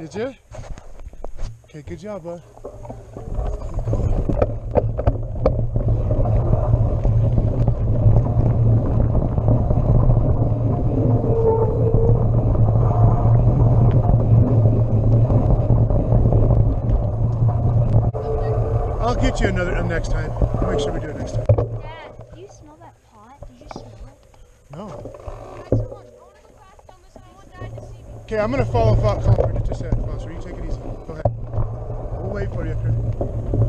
Did you? Okay, good job, bud. I'll get you another next time. I'll make sure we do it next time. Dad, do you smell that pot? Did you smell it? No. Okay, I'm gonna follow Thought Conquer just a second, Foster. You take it easy. Go ahead. We'll wait for you up here.